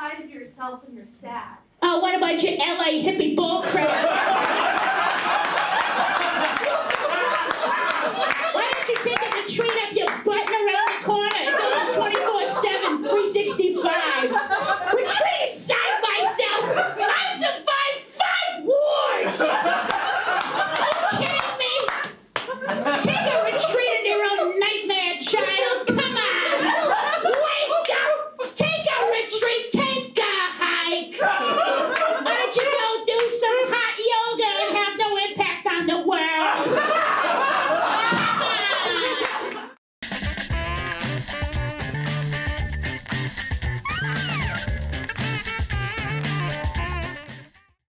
inside of yourself when you're sad? What about your LA hippie bullcrap?